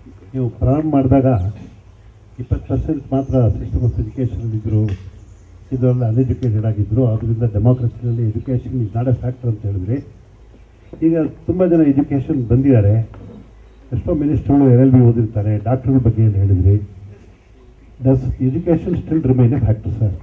ನೀವು ಪ್ರಾರಂಭ ಮಾಡಿದಾಗ 20% ಮಾತ್ರ ಸಿಸ್ಟಮ್ ಆಫ್ ಎಜುಕೇಷನ್ ಇದ್ದರು, ಇದೆಲ್ಲ ಅನ್ಎಜುಕೇಟೆಡ್ ಆಗಿದ್ದರು. ಅದರಿಂದ ಡೆಮೋಕ್ರಸಿನಲ್ಲಿ education is not a factor ಅಂತ ಹೇಳಿದ್ರಿ. ಈಗ ತುಂಬ ಜನ ಎಜುಕೇಷನ್ ಬಂದಿದ್ದಾರೆ. ಎಷ್ಟೋ ಮಿನಿಸ್ಟ್ರುಗಳು LLB ಓದಿರ್ತಾರೆ. ಡಾಕ್ಟರ್ ಬಗ್ಗೆ ಏನು ಹೇಳಿದ್ರಿ? Does education still remain a factor sir?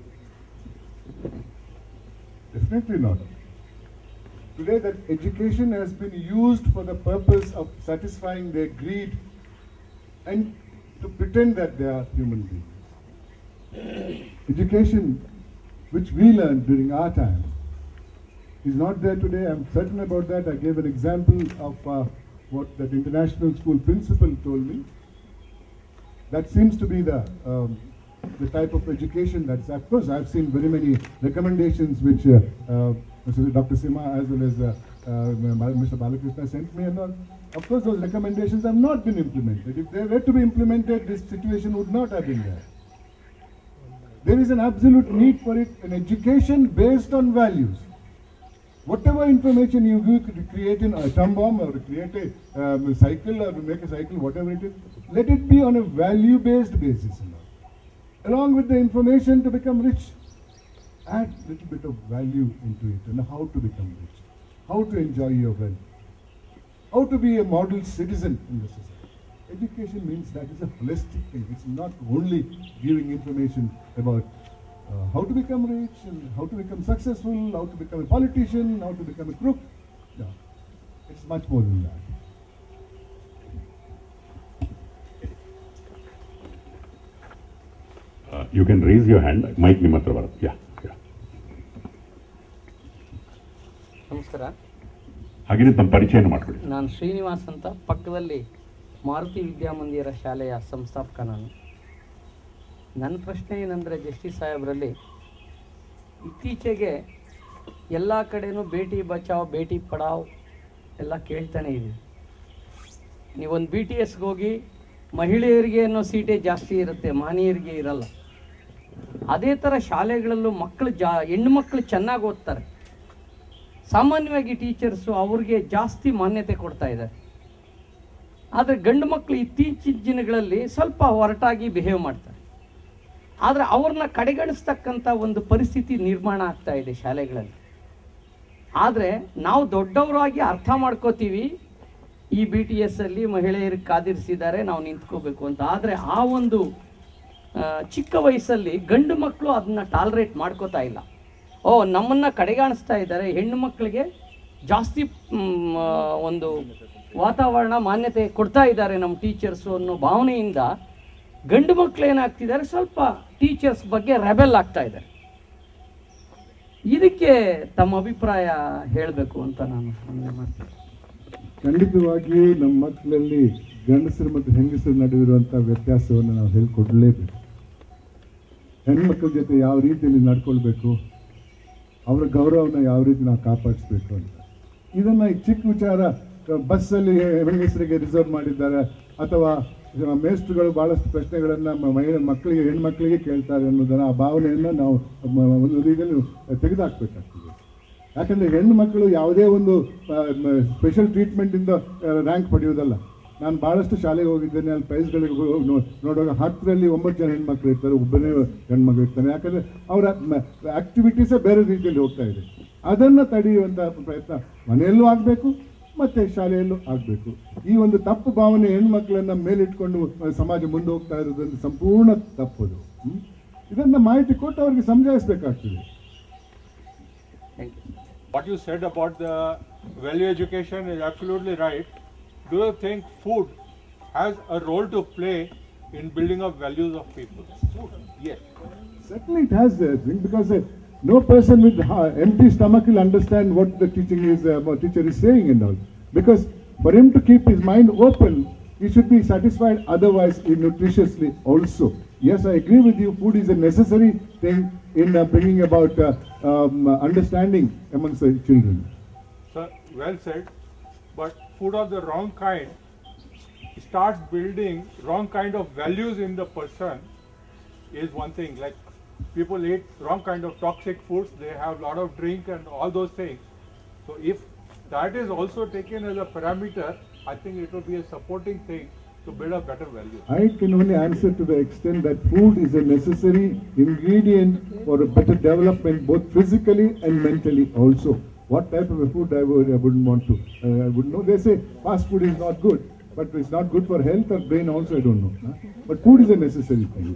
Definitely not. Today that education has been used for the purpose of satisfying their greed and to pretend that they are human beings. Education which we learned during our time is not there today. I'm certain about that. I gave an example of what that international school principal told me. That seems to be the type of education that's, of course, I've seen very many recommendations which Dr. Sima as well as Mr. Balakrishna sent me, and all. Of course, those recommendations have not been implemented. If they were to be implemented, this situation would not have been there. There is an absolute need for it, an education based on values. Whatever information you give to create an atom bomb or create a cycle or make a cycle, whatever it is, let it be on a value-based basis. Along with the information to become rich, add a little bit of value into it and how to become rich, how to enjoy your wealth, how to be a model citizen in the society. Education means that is a holistic thing. It's not only giving information about how to become rich and how to become successful, how to become a politician, how to become a crook. No, it's much more than that. You can raise your hand. Mike ನಿಮ್ಮ ಹತ್ರ ಬರುತ್ತೆ. Yeah. ನಮಸ್ಕಾರ. ಹಾಗೆ ತಮ್ಮ ಪರಿಚಯನ ಮಾಡ್ಕೊಳ್ಳಿ. ನಾನು ಶ್ರೀನಿವಾಸ್ ಅಂತ, ಪಕ್ಕದಲ್ಲಿ ಮಾರುತಿ ವಿದ್ಯಾಮಂದಿರ ಶಾಲೆಯ ಸಂಸ್ಥಾಪಕ ನಾನು. ನನ್ನ ಪ್ರಶ್ನೆ ಏನಂದರೆ, ಜಸ್ಟಿಸ್ ಸಾಹೇಬರಲ್ಲಿ ಇತ್ತೀಚೆಗೆ ಎಲ್ಲ ಕಡೆನೂ ಬೇಟಿ ಬಚಾವ್ ಬೇಟಿ ಪಡಾವ್ ಎಲ್ಲ ಕೇಳ್ತಾನೆ ಇದೆ. ನೀವೊಂದು BTSಗೆ ಹೋಗಿ ಮಹಿಳೆಯರಿಗೆ ಅನ್ನೋ ಸೀಟೇ ಜಾಸ್ತಿ ಇರುತ್ತೆ, ಮಾನಿಯರಿಗೆ ಇರಲ್ಲ. ಅದೇ ಥರ ಶಾಲೆಗಳಲ್ಲೂ ಹೆಣ್ಣು ಮಕ್ಕಳು ಚೆನ್ನಾಗಿ ಓದ್ತಾರೆ. ಸಾಮಾನ್ಯವಾಗಿ ಟೀಚರ್ಸು ಅವ್ರಿಗೆ ಜಾಸ್ತಿ ಮಾನ್ಯತೆ ಕೊಡ್ತಾ ಇದ್ದಾರೆ. ಆದರೆ ಗಂಡು ಮಕ್ಕಳು ಇತ್ತೀಚಿನ ದಿನಗಳಲ್ಲಿ ಸ್ವಲ್ಪ ಹೊರಟಾಗಿ ಬಿಹೇವ್ ಮಾಡ್ತಾರೆ. ಆದರೆ ಅವ್ರನ್ನ ಕಡೆಗಣಿಸ್ತಕ್ಕಂಥ ಒಂದು ಪರಿಸ್ಥಿತಿ ನಿರ್ಮಾಣ ಆಗ್ತಾ ಇದೆ ಶಾಲೆಗಳಲ್ಲಿ. ಆದರೆ ನಾವು ದೊಡ್ಡವರಾಗಿ ಅರ್ಥ ಮಾಡ್ಕೋತೀವಿ, ಈ BTSಲ್ಲಿ ಮಹಿಳೆಯರಿಗೆ ಕಾದಿರಿಸಿದ್ದಾರೆ, ನಾವು ನಿಂತ್ಕೋಬೇಕು ಅಂತ. ಆದರೆ ಆ ಒಂದು ಚಿಕ್ಕ ವಯಸ್ಸಲ್ಲಿ ಗಂಡು ಮಕ್ಕಳು ಅದನ್ನ ಟಾಲರೇಟ್ ಮಾಡ್ಕೋತಾ ಇಲ್ಲ. ನಮ್ಮನ್ನು ಕಡೆಗಾಣಿಸ್ತಾ ಇದ್ದಾರೆ, ಹೆಣ್ಣು ಮಕ್ಕಳಿಗೆ ಜಾಸ್ತಿ ಒಂದು ವಾತಾವರಣ ಮಾನ್ಯತೆ ಕೊಡ್ತಾ ಇದ್ದಾರೆ ನಮ್ಮ ಟೀಚರ್ಸು ಅನ್ನೋ ಭಾವನೆಯಿಂದ ಗಂಡು ಮಕ್ಕಳು ಏನಾಗ್ತಿದ್ದಾರೆ, ಸ್ವಲ್ಪ ಟೀಚರ್ಸ್ ಬಗ್ಗೆ ರೆಬೆಲ್ ಆಗ್ತಾ ಇದ್ದಾರೆ. ಇದಕ್ಕೆ ತಮ್ಮ ಅಭಿಪ್ರಾಯ ಹೇಳಬೇಕು ಅಂತ ನಾನು ಮನವಿ ಮಾಡ್ತೀನಿ. ಖಂಡಿತವಾಗಿಯೂ ನಮ್ಮ ಮಕ್ಕಳಲ್ಲಿ ಗಂಡಸರು ಮತ್ತು ಹೆಂಗಸರು ನಡುವಿರುವಂಥ ವ್ಯತ್ಯಾಸವನ್ನು ನಾವು ಹೇಳ್ಕೊಡ್ಲೇಬೇಕು. ಹೆಣ್ಮಕ್ಳ ಜೊತೆ ಯಾವ ರೀತಿಯಲ್ಲಿ ನಡ್ಕೊಳ್ಬೇಕು, ಅವರ ಗೌರವನ ಯಾವ ರೀತಿ ನಾವು ಕಾಪಾಡಿಸ್ಬೇಕು ಅಂತ. ಇದನ್ನು ಈ ಚಿಕ್ಕ ವಿಚಾರ ಬಸ್ಸಲ್ಲಿ ಹೆಂಗಸರಿಗೆ ರಿಸರ್ವ್ ಮಾಡಿದ್ದಾರೆ ಅಥವಾ ಮೇಸ್ಟ್ರುಗಳು ಭಾಳಷ್ಟು ಪ್ರಶ್ನೆಗಳನ್ನು ಮಕ್ಕಳಿಗೆ ಹೆಣ್ಮಕ್ಳಿಗೆ ಕೇಳ್ತಾರೆ ಅನ್ನೋದನ್ನು, ಆ ಭಾವನೆಯನ್ನು ನಾವು ಒಂದು ರೀತಿಯಲ್ಲಿ ತೆಗೆದುಹಾಕಬೇಕಾಗ್ತದೆ. ಯಾಕಂದರೆ ಹೆಣ್ಣು ಮಕ್ಕಳು ಯಾವುದೇ ಒಂದು ಸ್ಪೆಷಲ್ ಟ್ರೀಟ್ಮೆಂಟಿಂದ ರ್ಯಾಂಕ್ ಪಡೆಯೋದಲ್ಲ. ನಾನು ಭಾಳಷ್ಟು ಶಾಲೆಗೆ ಹೋಗಿದ್ದೇನೆ, ಅಲ್ಲಿ ಪ್ರೈಸ್ಗಳಿಗೆ ನೋಡುವಾಗ 10ರಲ್ಲಿ 9 ಜನ ಹೆಣ್ಮಕ್ಳು ಇರ್ತಾರೆ, ಒಬ್ಬನೇ ಹೆಣ್ಮಕ್ಳು ಇರ್ತಾರೆ. ಯಾಕಂದರೆ ಅವರ ಆ್ಯಕ್ಟಿವಿಟೀಸೇ ಬೇರೆ ರೀತಿಯಲ್ಲಿ ಹೋಗ್ತಾ ಇದೆ. ಅದನ್ನು ತಡೆಯುವಂಥ ಪ್ರಯತ್ನ ಮನೆಯಲ್ಲೂ ಆಗಬೇಕು ಮತ್ತು ಶಾಲೆಯಲ್ಲೂ ಆಗಬೇಕು. ಈ ಒಂದು ತಪ್ಪು ಭಾವನೆ ಹೆಣ್ಮಕ್ಳನ್ನು ಮೇಲಿಟ್ಕೊಂಡು ಸಮಾಜ ಮುಂದೆ ಹೋಗ್ತಾ ಇರೋದ್ರಿಂದ ಸಂಪೂರ್ಣ ತಪ್ಪದು. ಇದನ್ನು ಮಾಹಿತಿ ಕೊಟ್ಟು ಅವ್ರಿಗೆ ಸಮಜಾಯಿಸಬೇಕಾಗ್ತದೆ. What you said about the value education is absolutely right. Do you think food has a role to play in building up values of people? Food, yes. Certainly it has, because no person with empty stomach will understand what the teacher is saying and all. Because for him to keep his mind open, he should be satisfied otherwise nutritiously also. Yes, I agree with you, food is a necessary thing in bringing about understanding amongst the children. Sir, well said, but food of the wrong kind starts building wrong kind of values in the person is one thing. Like people eat wrong kind of toxic foods, they have a lot of drink and all those things. So if that is also taken as a parameter, I think it will be a supporting thing to build up better values? I can only answer to the extent that food is a necessary ingredient for a better development, both physically and mentally also. What type of a food I wouldn't want to. I wouldn't know. They say fast food is not good, but it's not good for health or brain also, I don't know. Huh? But food is a necessary thing.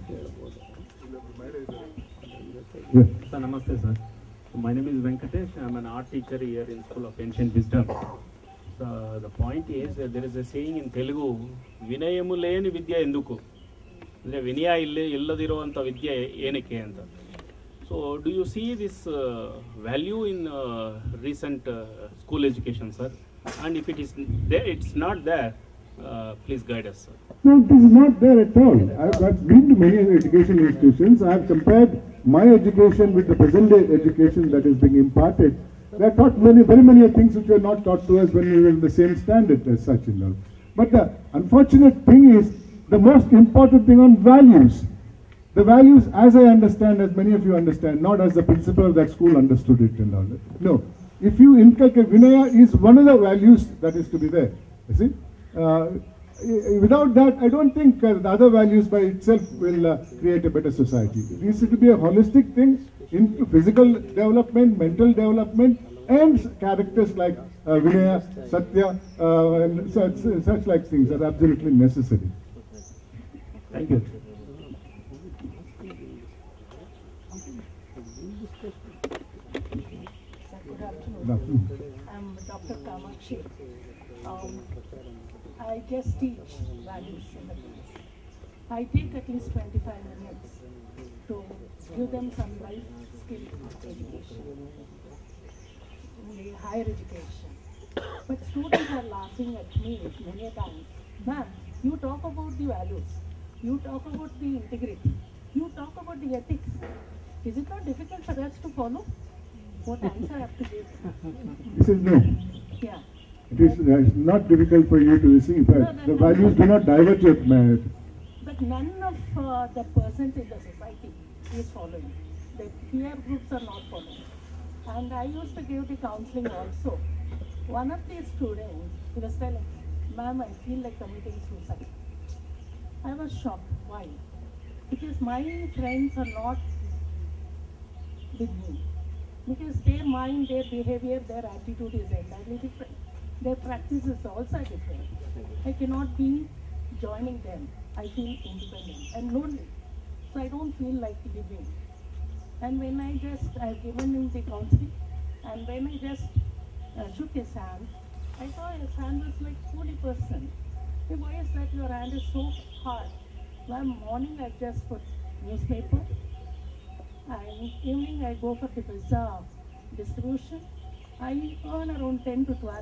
Yeah. Sir, namaste, sir. My name is Venkatesh. I'm an art teacher here in School of Ancient Wisdom. The point is that there is a saying in Telugu, Vinayamu leni vidya enduku. Like Vinaya illadiro vidya enike anta. So, do you see this value in recent school education, sir? And if it is there, it's not there, please guide us, sir. No, it is not there at all. I've been to many education institutions. I have compared my education with the present day education that is being imparted. They are taught very many things which were not taught to us when we were in the same standard as such. But the unfortunate thing is the most important thing on values. The values, as I understand, as many of you understand, not as the principal of that school understood it and all that. No, if you inculcate, Vinaya is one of the values that is to be there. You see, without that, I don't think the other values by itself will create a better society. It needs to be a holistic thing into physical development, mental development, and characters like Vinaya, Satya, and such like things are absolutely necessary. Thank you. I'm Dr. Kamakshi. I just teach values in the class. I take at least 25 minutes to give them some life skill education, higher education. But students are laughing at me many times. Ma'am, you talk about the values, you talk about the integrity, you talk about the ethics. Is it not difficult for us to follow? What answer I have to give? He says no. Yeah. It is not difficult for you to receive. The values do not divert your mind. But none of the persons in the society is following. The peer groups are not following. And I used to give the counseling also. One of the students, he was telling, ma'am, I feel like committing suicide. I was shocked. Why? Because my friends are not with me. Because their mind, their behavior, their attitude is entirely different. Their practice is also different. I cannot be joining them. I feel independent and lonely. So I don't feel like living. And when I've given him the counseling, and when I just shook his hand, I saw his hand was like 40%. Hey, why is that your hand is so hard? One morning I just put newspaper, and evening I go for the pizza distribution. I earn around 10 to 12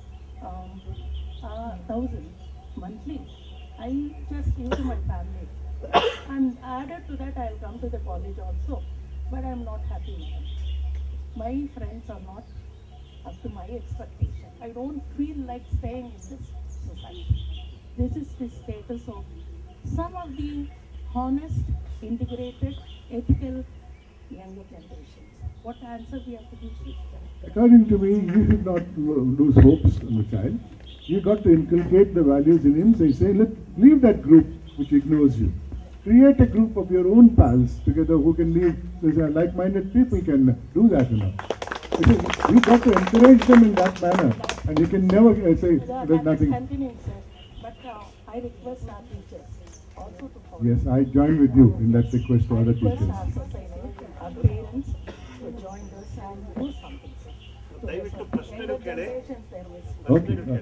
thousand monthly. I just give to my family. And added to that, I'll come to the college also. But I'm not happy now. My friends are not up to my expectation. I don't feel like staying in this society. This is the status of some of the honest, integrated, ethical younger generations. What answer we have to give? According to me, you should not lose hopes on the child. You got to inculcate the values in him. So you say, look, leave that group which ignores you. Create a group of your own pals together who can live. Like-minded people can do that. You got to encourage them in that manner, and you can never say there's nothing. Continuing, sir. But I request our teachers also to follow. Yes, I join with you in that request to other I request teachers. our society, our parents to join us and do something, sir. Younger generations, there was. Okay.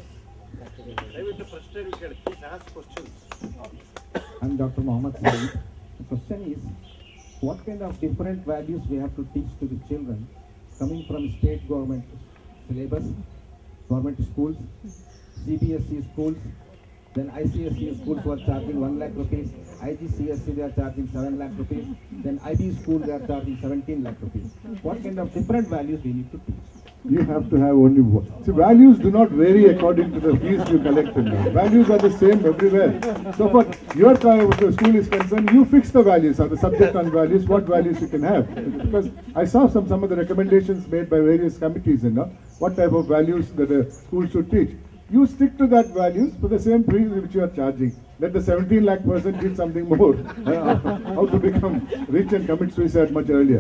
Please ask questions. I'm Dr. Mohammed Saeed. The question is, what kind of different values we have to teach to the children coming from state government syllabus, government schools, CBSE schools, then ICSE schools who are charging 1 lakh rupees, IGCSE they are charging 7 lakh rupees, then IB school they are charging 17 lakh rupees. What kind of different values we need to teach? You have to have only one. See, values do not vary according to the fees you collect. Values are the same everywhere. So for your school is concerned, you fix the values or the subject on values, what values you can have. Because I saw some of the recommendations made by various committees, what type of values that a school should teach. you stick to that values for the same price which you are charging. Let the 17 lakh person give something more. How to become rich and commit suicide much earlier.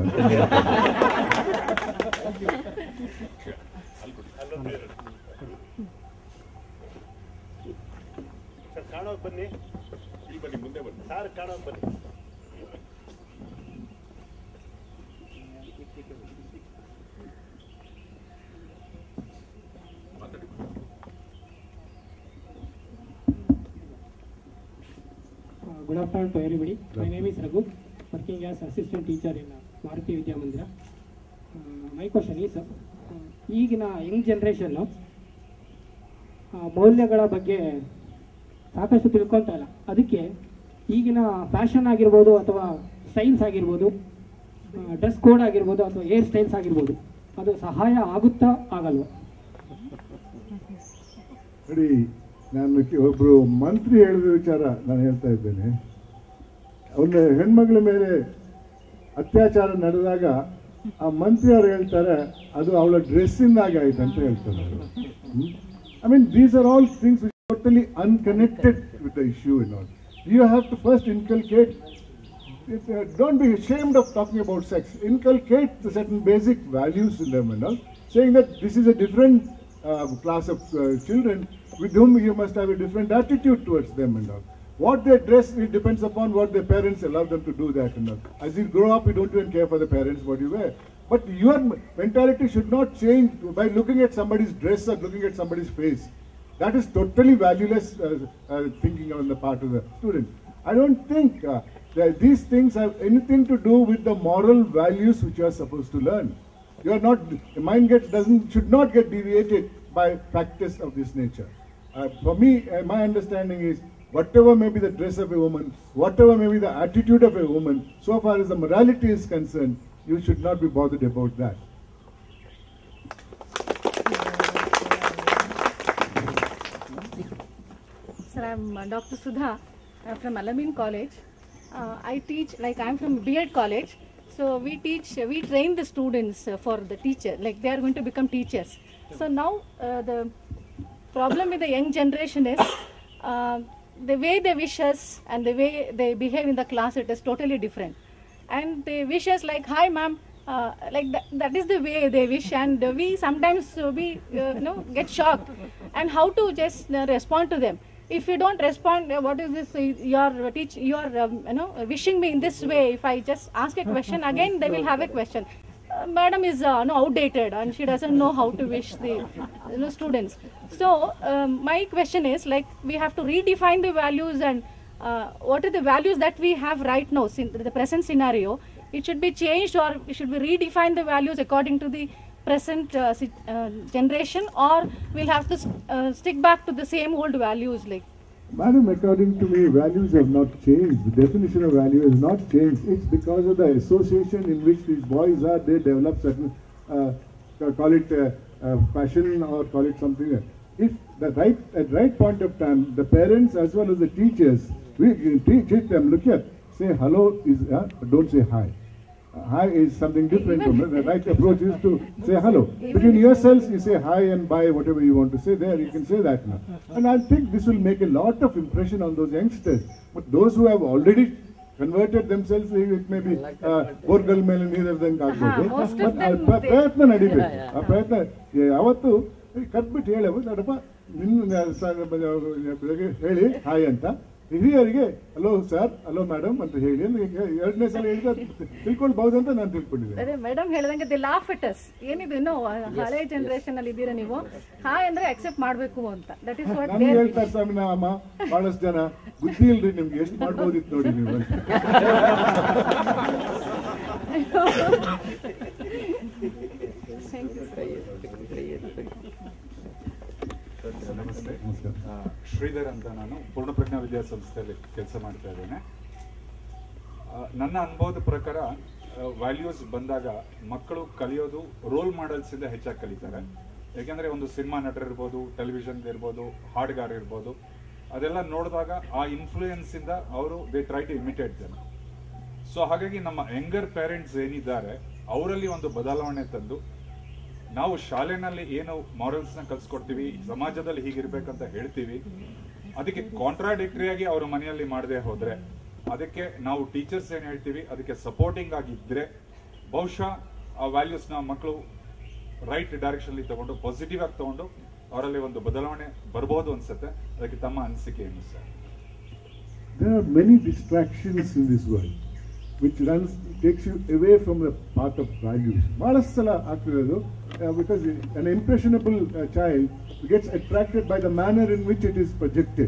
Good afternoon to everybody. My name is Raghu, working as assistant teacher in Maruti Vidya Mandira. My question is, ಈಗಿನ young ಜನ್ರೇಷನ್ನು ಮೌಲ್ಯಗಳ ಬಗ್ಗೆ ಸಾಕಷ್ಟು ತಿಳ್ಕೊಳ್ತಾ ಇಲ್ಲ. ಅದಕ್ಕೆ ಈಗಿನ fashion ಆಗಿರ್ಬೋದು ಅಥವಾ ಸ್ಟೈಲ್ಸ್ ಆಗಿರ್ಬೋದು, ಡ್ರೆಸ್ ಕೋಡ್ ಆಗಿರ್ಬೋದು ಅಥವಾ ಹೇರ್ ಸ್ಟೈಲ್ಸ್ ಆಗಿರ್ಬೋದು, ಅದು ಸಹಾಯ ಆಗುತ್ತಾ ಆಗಲ್ವಾ? ನೋಡಿ, ನಾನು ಒಬ್ಬರು ಮಂತ್ರಿ ಹೇಳಿದ ವಿಚಾರ ನಾನು ಹೇಳ್ತಾ ಇದ್ದೇನೆ. ಅವನ ಹೆಣ್ಮಗಳ ಮೇಲೆ ಅತ್ಯಾಚಾರ ನಡೆದಾಗ ಆ ಮಂತ್ರಿ ಅವರು ಹೇಳ್ತಾರೆ ಅದು ಅವಳ ಡ್ರೆಸ್ಸಿಂದಾಗಿ ಆಯ್ತು ಅಂತ ಹೇಳ್ತಾರೆ. I mean, these are all things which are totally unconnected with the issue and all. You have to first inculcate, don't be ashamed of talking about sex. Inculcate certain basic values in them and all, saying that this is a different class of children with whom you must have a different attitude towards them and all. What they dress, it depends upon what their parents allow them to do that and all. As you grow up, you don't even care for the parents what you wear. But your mentality should not change by looking at somebody's dress or looking at somebody's face. That is totally valueless thinking on the part of the student. I don't think that these things have anything to do with the moral values which you are supposed to learn. You are not, the mind should not get deviated by practice of this nature. For me, my understanding is, whatever may be the dress of a woman, whatever may be the attitude of a woman, so far as the morality is concerned, you should not be bothered about that. Sir, I'm Dr. Sudha. I'm from Alamein College. I teach, like I'm from B.Ed College. So we train the students for the teacher, like they are going to become teachers. So now the problem with the young generation is the way they wish us and the way they behave in the class, it is totally different. And they wish us like, hi ma'am, like that is the way they wish, and we sometimes get shocked and how to just respond to them. If you don't respond, what is this, you are wishing me in this way. If I just ask a question again, they will have a question. Madam is outdated and she doesn't know how to wish the students. So my question is, like, we have to redefine the values, and what are the values that we have right now in the present scenario. It should be changed, or we should be redefine the values according to the present generation, or we'll have to stick back to the same old values. Like, Madam, according to me, values have not changed. The definition of value has not changed. It's because of the association in which these boys are, they develop certain, call it passion or call it something. If at right point of time, the parents as well as the teachers, we teach them, look here, say hello is, don't say hi. Hi is something different from it. The right approach is to say hello. Between yourselves, you say hi and bye, whatever you want to say there, you can say that now. And I think this will make a lot of impression on those youngsters. But those who have already converted themselves, it may be Borgal Mele neither than Kagbodu. But ಪ್ರಯತ್ನ ನಡಿಬೇಕು. ಆ ಪ್ರಯತ್ನ ಯಾವತ್ತು ಕಟ್ಬಿಟ್ಟು ಹೇಳವು ನಡಪ ಹೇಳಿ hi ಅಂತ ಹಿರಿಯರಿಗೆ hello sir, hello madam ಅಂತ ಹೇಳಿ ಎರಡನೇ ಸಲ ಹೇಳಿದ ತಿಳ್ಕೊಳ್ಬಹುದು ಅಂತ ನಾನು ತಿಳ್ಕೊಂಡಿದ್ದೆ. ಅದೇ ಮೇಡಮ್ ಹೇಳಿದಂಗೆ ದೇ ಲಾಫ್ ಇಟ್ ಅಸ್, ಏನಿದು ಇನ್ನೂ ಹಳೆ ಜನರೇಷನ್ ಅಲ್ಲಿ ಇದ್ದೀರಾ ನೀವು, ಹಾಯ್ ಅಂದ್ರೆ ಅಕ್ಸೆಪ್ಟ್ ಮಾಡ್ಬೇಕು ಅಂತ. ದಟ್ ಇಸ್ ವಾಟ್ ನಮ್ಗೆ ಹೇಳ್ತಾರೆ ಸ್ವಾಮಿ, ಅಮ್ಮ ಬಹಳಷ್ಟು ಜನ ಬುದ್ಧಿ ಇಲ್ರಿ ನಿಮ್ಗೆ, ಎಷ್ಟು ಮಾಡ್ಬೋದಿತ್ತು ನೋಡಿ ನೀವು. ನಮಸ್ತೆ, ಶ್ರೀಧರ್ ಅಂತ. ನಾನು ಪೂರ್ಣಪ್ರಜ್ಞಾ ವಿದ್ಯಾಸಂಸ್ಥೆಯಲ್ಲಿ ಕೆಲಸ ಮಾಡ್ತಾ ಇದ್ದೇನೆ. ನನ್ನ ಅನುಭವದ ಪ್ರಕಾರ ವ್ಯಾಲ್ಯೂಸ್ ಬಂದಾಗ ಮಕ್ಕಳು ಕಲಿಯೋದು ರೋಲ್ ಮಾಡೆಲ್ಸ್ ಇಂದ ಹೆಚ್ಚಾಗಿ ಕಲಿತಾರೆ. ಯಾಕೆಂದ್ರೆ ಒಂದು ಸಿನಿಮಾ ನಟರಿರ್ಬೋದು, ಟೆಲಿವಿಷನ್ ಇರ್ಬೋದು, ಹಾಡುಗಾರ ಇರ್ಬೋದು, ಅದೆಲ್ಲ ನೋಡಿದಾಗ ಆ ಇನ್ಫ್ಲೂಯೆನ್ಸ್ ಇಂದ ಅವರು they try to imitate them. So ಹಾಗಾಗಿ ನಮ್ಮ ಯಂಗರ್ ಪೇರೆಂಟ್ಸ್ ಏನಿದ್ದಾರೆ ಅವರಲ್ಲಿ ಒಂದು ಬದಲಾವಣೆ ತಂದು ನಾವು ಶಾಲೆನಲ್ಲಿ ಏನು ಮಾರಲ್ಸ್ನ ಕಲಿಸ್ಕೊಡ್ತೀವಿ, ಸಮಾಜದಲ್ಲಿ ಹೀಗಿರ್ಬೇಕಂತ ಹೇಳ್ತೀವಿ, ಅದಕ್ಕೆ ಕಾಂಟ್ರಾಡಿಕ್ಟರಿ ಆಗಿ ಅವ್ರ ಮನೆಯಲ್ಲಿ ಮಾಡದೆ ಹೋದ್ರೆ, ಅದಕ್ಕೆ ನಾವು ಟೀಚರ್ಸ್ ಏನ್ ಹೇಳ್ತೀವಿ ಅದಕ್ಕೆ ಸಪೋರ್ಟಿಂಗ್ ಆಗಿದ್ರೆ ಬಹುಶಃ ಆ ವ್ಯಾಲ್ಯೂಸ್ನ ಮಕ್ಕಳು ರೈಟ್ ಡೈರೆಕ್ಷನ್ ತಗೊಂಡು ಪಾಸಿಟಿವ್ ಆಗಿ ತಗೊಂಡು ಅವರಲ್ಲಿ ಒಂದು ಬದಲಾವಣೆ ಬರ್ಬೋದು ಅನ್ಸುತ್ತೆ. ಅದಕ್ಕೆ ತಮ್ಮ ಅನಿಸಿಕೆ ಏನು sir? There are many distractions in this world which takes you away from the path of values. Because an impressionable child gets attracted by the manner in which it is projected.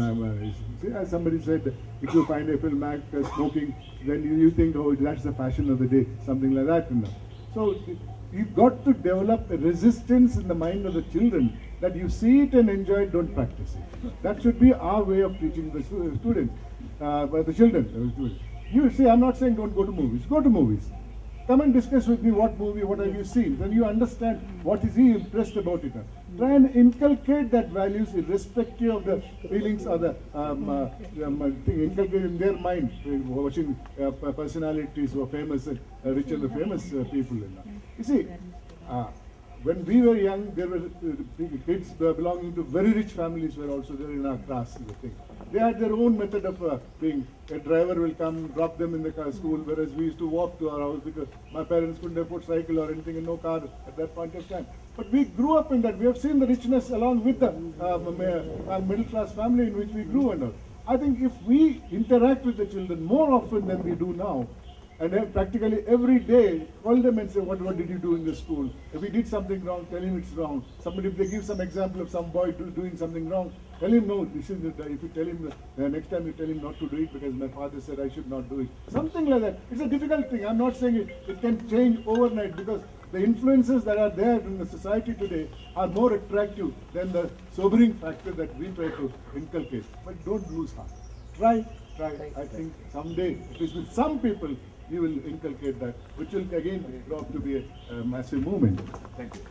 As somebody said, if you find a film actor smoking, then you think, oh, that's the passion of the day, something like that. So you've got to develop a resistance in the mind of the children that you see it and enjoy it, don't practice it. That should be our way of teaching the students, the children. You see, I'm not saying don't go to movies. Go to movies. Come and discuss with me what movie, what have you seen. Then you understand what is he impressed about it. Try and inculcate that values irrespective of the feelings or the thing inculcated in their mind. Watching personalities who are famous, rich and the famous people. You see, when we were young, there were kids belonging to very rich families were also there in our class. They had their own method of being. A driver will come, drop them in the school, whereas we used to walk to our house because my parents couldn't afford cycle or anything and no car at that point of time. But we grew up in that. We have seen the richness along with the middle class family in which we grew and all. I think if we interact with the children more often than we do now, and practically every day call them and say, what did you do in the school? If he did something wrong, tell him it's wrong. Somebody, if they give some example of some boy doing something wrong, tell him no, this is it. If you tell him, next time you tell him not to do it because my father said I should not do it. Something like that. It's a difficult thing. I'm not saying it can change overnight because the influences that are there in the society today are more attractive than the sobering factor that we try to inculcate. But don't lose heart. Try. I think someday, at least with some people, you will inculcate that, which will again grow up to be a massive movement. Thank you.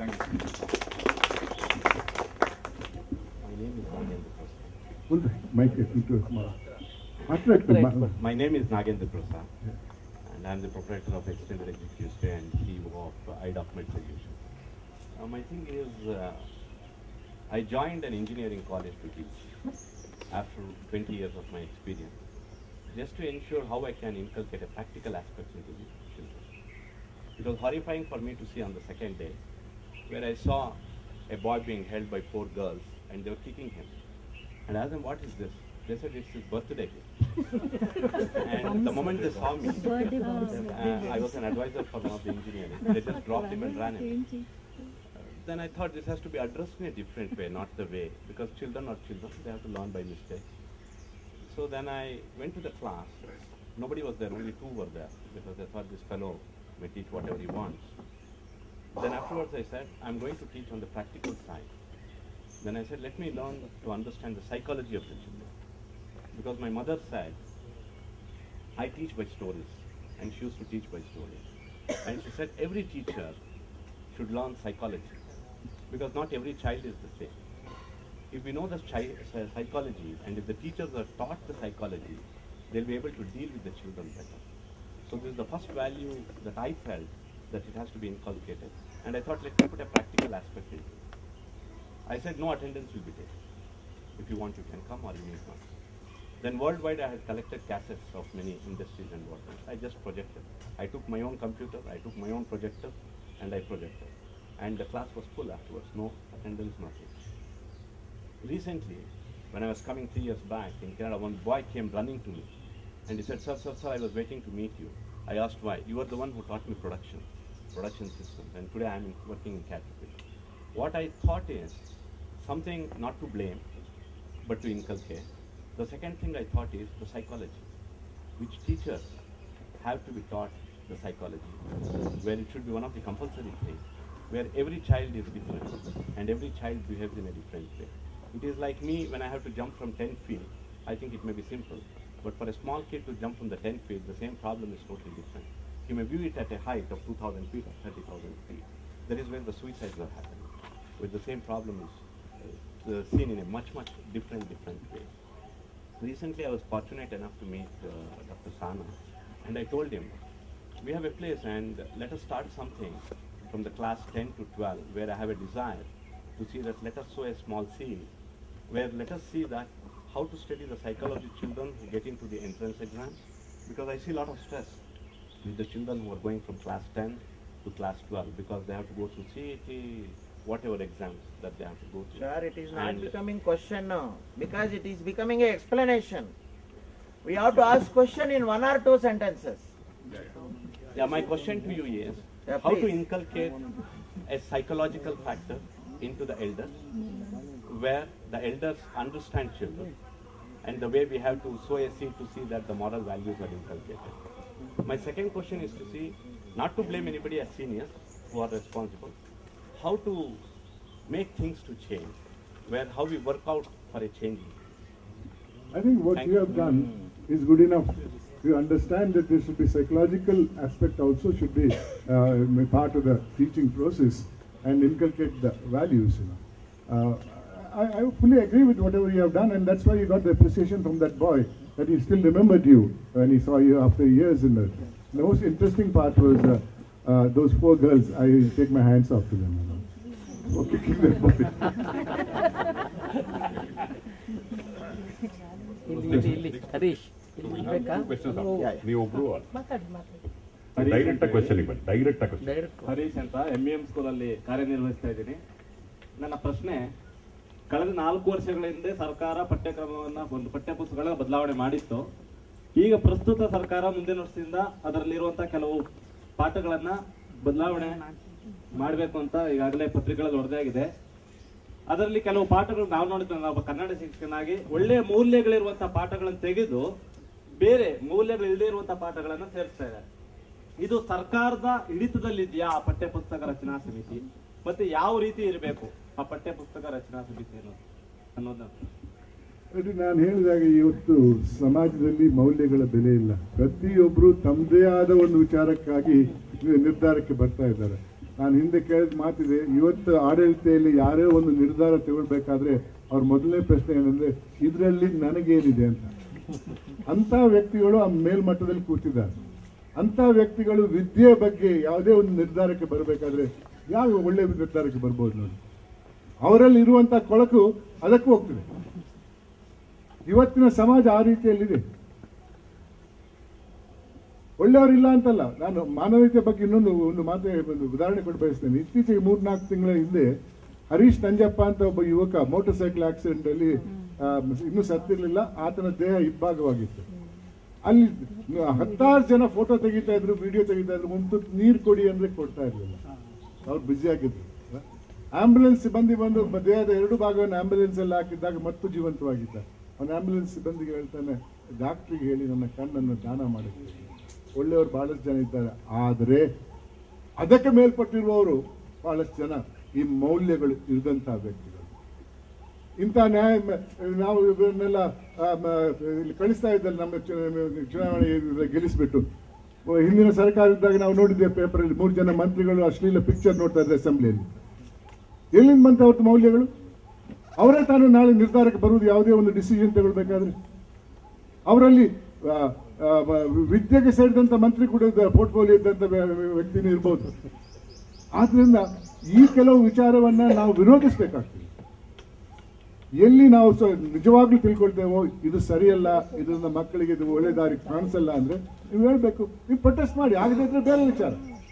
My name is Nagendra Prasad, and I am the proprietor of Extended Executive Stay and CEO of iDocument Solutions. My thing is, I joined an engineering college to teach after 20 years of my experience, just to ensure how I can inculcate a practical aspect into the children. It was horrifying for me to see on the second day, where I saw a boy being held by 4 girls and they were kicking him. And I asked them, what is this? They said, it's his birthday gift. And the moment they saw me, I was an advisor for one of the engineering. They just dropped him and ran him. Then I thought this has to be addressed in a different way, not the way, because children are children, they have to learn by mistakes. So then I went to the class. Nobody was there, only 2 were there, because I thought this fellow may teach whatever he wants. Then afterwards I said, I'm going to teach on the practical side. Then I said, let me learn to understand the psychology of the children. Because my mother said, I teach by stories, and she used to teach by stories. And she said, every teacher should learn psychology, because not every child is the same. If we know the psychology, and if the teachers are taught the psychology, they'll be able to deal with the children better. So this is the first value that I felt that it has to be inculcated. And I thought, let me put a practical aspect into it. I said, no attendance will be taken. If you want, you can come, or you need not. Then worldwide, I had collected cassettes of many industries and whatnot. I just projected. I took my own computer, I took my own projector, and I projected. And the class was full afterwards. No attendance, nothing. Recently, when I was coming 3 years back in Canada, one boy came running to me and he said, sir, I was waiting to meet you. I asked why. You are the one who taught me production systems, and today I am working in Caterpillar. What I thought is something not to blame, but to inculcate. The second thing I thought is the psychology, which teachers have to be taught the psychology, where it should be one of the compulsory things, where every child is different and every child behaves in a different way. It is like me when I have to jump from 10 feet. I think it may be simple, but for a small kid to jump from the 10 feet, the same problem is totally different. He may view it at a height of 2,000 feet or 30,000 feet. That is where the suicides are happening, where the same problem is seen in a much different way. Recently, I was fortunate enough to meet Dr. Sana, and I told him, we have a place and let us start something from the class 10 to 12, where I have a desire to see that let us sow a small seed, where let us see that how to study the psychology of children who get into the entrance exams, because I see a lot of stress with the children who are going from class 10 to class 12, because they have to go through CET, whatever exams that they have to go through. Sir, it is not becoming question now, because it is becoming an explanation. We have to ask question in 1 or 2 sentences. Yeah, my question to you is, how to inculcate a psychological factor into the elders, where the elders understand children, and the way we have to sow a seed to see that the moral values are inculcated. My second question is to see, not to blame anybody as seniors who are responsible, how to make things to change, where how we work out for a change. I think what you have done is good enough. You understand that there should be psychological aspect also should be part of the teaching process and inculcate the values. I fully agree with whatever you have done, and that's why you got the appreciation from that boy, that he still remembered you when he saw you after years in that. The most interesting part was those 4 girls. I take my hands off to them. For kicking that boy. Harish ಅಂತ MEM ಸ್ಕೂಲಲ್ಲಿ ಕಾರ್ಯನಿರ್ವಹಿಸ್ತಾ ಇದ್ದೀನಿ. ನನ್ನ ಪ್ರಶ್ನೆ, ಕಳೆದ 4 ವರ್ಷಗಳ ಹಿಂದೆ ಸರ್ಕಾರ ಪಠ್ಯಕ್ರಮವನ್ನ ಒಂದು ಪಠ್ಯಪುಸ್ತಕಗಳ ಬದಲಾವಣೆ ಮಾಡಿತ್ತು. ಈಗ ಪ್ರಸ್ತುತ ಸರ್ಕಾರ ಮುಂದಿನ ವರ್ಷದಿಂದ ಅದರಲ್ಲಿರುವಂತಹ ಕೆಲವು ಪಾಠಗಳನ್ನ ಬದಲಾವಣೆ ಮಾಡಬೇಕು ಅಂತ ಈಗಾಗಲೇ ಪತ್ರಿಕೆಗಳಲ್ಲಿ ವರದಿಯಾಗಿದೆ. ಅದರಲ್ಲಿ ಕೆಲವು ಪಾಠಗಳು ನಾವು ನೋಡಿದ್ವಿ, ನಾವು ಕನ್ನಡ ಶಿಕ್ಷಕನಾಗಿ ಒಳ್ಳೆಯ ಮೌಲ್ಯಗಳಿರುವಂತಹ ಪಾಠಗಳನ್ನು ತೆಗೆದು ಬೇರೆ ಮೌಲ್ಯಗಳು ಇಲ್ಲದೆ ಇರುವಂತಹ ಪಾಠಗಳನ್ನ ಸೇರಿಸ್ತಾ ಇದ್ದಾರೆ. ಇದು ಸರ್ಕಾರದ ಹಿಡಿತದಲ್ಲಿದೆಯಾ ಆ ಪಠ್ಯಪುಸ್ತಕ ರಚನಾ ಸಮಿತಿ, ಮತ್ತೆ ಯಾವ ರೀತಿ ಇರಬೇಕು ಆ ಪಠ್ಯಪುಸ್ತಕ ರಚನಾ ಸಮಿತಿ ಅನ್ನೋದನ್ನ? ನಾನು ಹೇಳಿದಾಗ ಇವತ್ತು ಸಮಾಜದಲ್ಲಿ ಮೌಲ್ಯಗಳ ಬೆಲೆ ಇಲ್ಲ. ಪ್ರತಿಯೊಬ್ಬರು ತಮ್ಮದೇ ಆದ ಒಂದು ವಿಚಾರಕ್ಕಾಗಿ ನಿರ್ಧಾರಕ್ಕೆ ಬರ್ತಾ ಇದ್ದಾರೆ. ನಾನು ಹಿಂದೆ ಕೇಳಿದ ಮಾತಿದೆ, ಇವತ್ತು ಆಡಳಿತೆಯಲ್ಲಿ ಯಾರೇ ಒಂದು ನಿರ್ಧಾರ ತಗೊಳ್ಬೇಕಾದ್ರೆ ಅವ್ರ ಮೊದಲನೇ ಪ್ರಶ್ನೆ ಏನಂದ್ರೆ, ಇದರಲ್ಲಿ ನನಗೇನಿದೆ ಅಂತ. ಅಂತ ವ್ಯಕ್ತಿಗಳು ಆ ಮೇಲ್ಮಟ್ಟದಲ್ಲಿ ಕೂತಿದ್ದಾರೆ. ಅಂತ ವ್ಯಕ್ತಿಗಳು ವಿದ್ಯೆ ಬಗ್ಗೆ ಯಾವುದೇ ಒಂದು ನಿರ್ಧಾರಕ್ಕೆ ಬರಬೇಕಾದ್ರೆ ಯಾವ ಒಳ್ಳೆ ನಿರ್ಧಾರಕ್ಕೆ ಬರ್ಬೋದು ನೋಡಿ. ಅವರಲ್ಲಿ ಇರುವಂತ ಕೊಳಕು ಅದಕ್ಕೂ ಹೋಗ್ತದೆ. ಇವತ್ತಿನ ಸಮಾಜ ಆ ರೀತಿಯಲ್ಲಿದೆ. ಒಳ್ಳೆಯವರಿಲ್ಲ ಅಂತಲ್ಲ, ನಾನು ಮಾನವೀಯತೆ ಬಗ್ಗೆ ಒಂದು ಉದಾಹರಣೆ ಕೊಟ್ಟು ಬಯಸ್ತೇನೆ. ಇತ್ತೀಚೆಗೆ 3-4 ತಿಂಗಳ ಹಿಂದೆ ಹರೀಶ್ ನಂಜಪ್ಪ ಅಂತ ಒಬ್ಬ ಯುವಕ ಮೋಟಾರ್ ಸೈಕಲ್ ಆಕ್ಸಿಡೆಂಟ್ ಅಲ್ಲಿ ಇನ್ನೂ ಸತ್ತಿರ್ಲಿಲ್ಲ, ಆತನ ದೇಹ ಇಬ್ಬಾಗವಾಗಿತ್ತು. ಅಲ್ಲಿ 10,000 ಜನ ಫೋಟೋ ತೆಗಿತಾ ಇದ್ರು, ವಿಡಿಯೋ ತೆಗಿತಾ ಇದ್ರು. ಒಂದು ನೀರು ಕೊಡಿ ಅಂದ್ರೆ ಕೊಡ್ತಾ ಇರ್ಲಿಲ್ಲ, ಅವ್ರು ಬ್ಯುಸಿ ಆಗಿದ್ರು. ಆಂಬ್ಯುಲೆನ್ಸ್ ಸಿಬ್ಬಂದಿ ಬಂದು ದೇಹದ 2 ಭಾಗವನ್ನು ಆಂಬ್ಯುಲೆನ್ಸ್ ಅಲ್ಲಿ ಹಾಕಿದ್ದಾಗ ಮತ್ತು ಜೀವಂತವಾಗಿದ್ದ. ಅವನು ಆಂಬ್ಯುಲೆನ್ಸ್ ಸಿಬ್ಬಂದಿಗೆ ಹೇಳ್ತಾನೆ, ಡಾಕ್ಟ್ರಿಗೆ ಹೇಳಿ ನನ್ನ ಕಣ್ಣನ್ನು ದಾನ ಮಾಡುತ್ತೆ. ಒಳ್ಳೆಯವರು ಬಹಳಷ್ಟು ಜನ ಇದ್ದಾರೆ, ಆದರೆ ಅದಕ್ಕೆ ಮೇಲ್ಪಟ್ಟಿರುವವರು ಬಹಳಷ್ಟು ಜನ ಈ ಮೌಲ್ಯಗಳು ಇರಿದಂತಹ ವ್ಯಕ್ತಿಗಳು. ಇಂಥ ನ್ಯಾಯ ನಾವು ಇವರನ್ನೆಲ್ಲ ಕಳಿಸ್ತಾ ಇದ್ದಲ್ಲಿ ನಮ್ಮ ಚುನಾವಣೆ ಗೆಲ್ಲಿಸ್ಬಿಟ್ಟು. ಹಿಂದಿನ ಸರ್ಕಾರ ಇದ್ದಾಗ ನಾವು ನೋಡಿದ್ದೇವೆ ಪೇಪರಲ್ಲಿ 3 ಜನ ಮಂತ್ರಿಗಳು ಅಶ್ಲೀಲ ಪಿಕ್ಚರ್ ನೋಡ್ತಾ ಇದ್ದಾರೆ ಅಸೆಂಬ್ಲಿಯಲ್ಲಿ. ಎಲ್ಲಿಂದ ಬಂತ ಅವತ್ತು ಮೌಲ್ಯಗಳು? ಅವರೇ ತಾನು ನಾಳೆ ನಿರ್ಧಾರಕ್ಕೆ ಬರುವುದು ಯಾವುದೇ ಒಂದು ಡಿಸಿಷನ್ ತಗೊಳ್ಬೇಕಾದ್ರೆ. ಅವರಲ್ಲಿ ವಿದ್ಯೆಗೆ ಸೇರಿದಂಥ ಮಂತ್ರಿ ಕೂಡ ಪೋರ್ಟ್ಫೋಲಿಯೋ ಇದ್ದಂಥ ವ್ಯಕ್ತಿನೂ ಇರ್ಬೋದು. ಆದ್ರಿಂದ ಈ ಕೆಲವು ವಿಚಾರವನ್ನ ನಾವು ವಿರೋಧಿಸಬೇಕಾಗ್ತದೆ. ಎಲ್ಲಿ ನಾವು ನಿಜವಾಗ್ಲೂ ತಿಳ್ಕೊಳ್ತೇವೋ ಇದು ಸರಿಯಲ್ಲ, ಇದರಿಂದ ಮಕ್ಕಳಿಗೆ ಇದು ಒಳ್ಳೆ ದಾರಿ ಕಾಣಿಸಲ್ಲ ಅಂದ್ರೆ ನೀವು ಹೇಳ್ಬೇಕು, ನೀವು ಪ್ರೊಟೆಸ್ಟ್ ಮಾಡಿ. ಆಗದೆ ಇದ್ರೆ ಬೇರೆ ವಿಚಾರ,